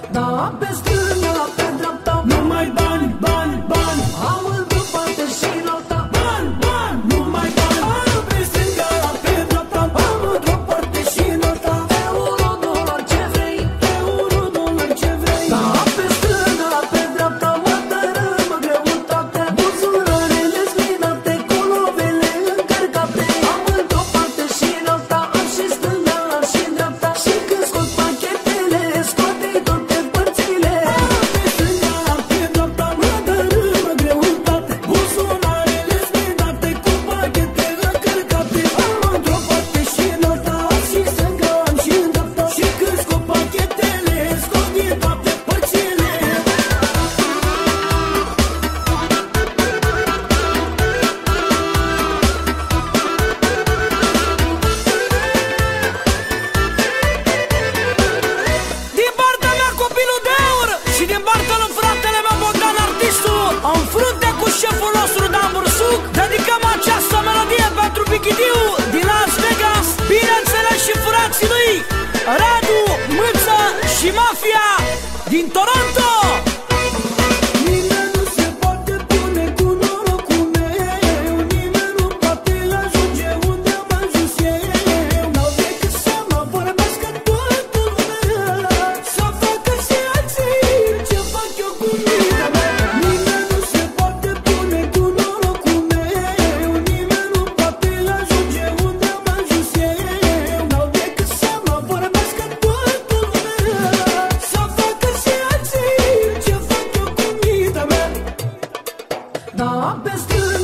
Da, pe stânga, pe dreapta, numai bani, bani, bani. Am într-o parte și în alta, bani, bani, numai bani. Am pe stânga, pe dreapta, am într-o parte și în alta. Euro, dolar, ce vrei, euro, dolar, ce vrei. Da, pe stânga, pe dreapta, mă dărâmă greutate. Buzunarele zminate, cu lovele încărcate. Am într-o parte și în alta, am și stânga, am și în dreapta. Și când scot pachetele, scoate toate părțile. Pe stânga, pe dreapta, mă dărâmă greutate. Buzunarele zminate, cu pachetele încărcate. Am într-o parte și în alta, am și stânga, am și în dreapta. Și când scot pachetele, scoate toate părțile. Din partea mea copilul de aur și din partea lui fratele meu Bogdan artistul, în frunte cu șeful nostru Dan Bursuc, dedicăm această melodie pentru Bichidiu din Las Vegas, bineînțeles și frații lui Radu, Mâță și Mafia din Toronto. Nimeni nu se poate pune cu norocul meu, nimeni nu poate ajunge unde am ajuns eu. N-au decât să mă vorbească toată lumea, să facă și alții ce fac eu cu mintea mea. Nimeni nu se poate pune cu norocul meu, nimeni nu poate ajunge unde am ajuns eu. N-au decât să mă vorbească toată lumea, să facă și alții ce fac eu cu mintea mea. Da, pe stânga,